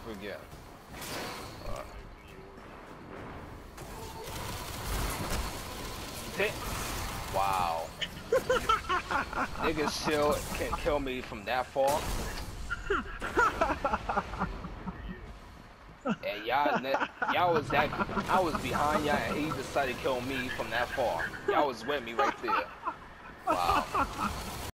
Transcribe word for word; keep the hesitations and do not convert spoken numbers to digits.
again. Uh, wow. Niggas still can kill me from that far. And y'all, y'all was that, I was behind y'all and he decided to kill me from that far. Y'all was with me right there. Wow.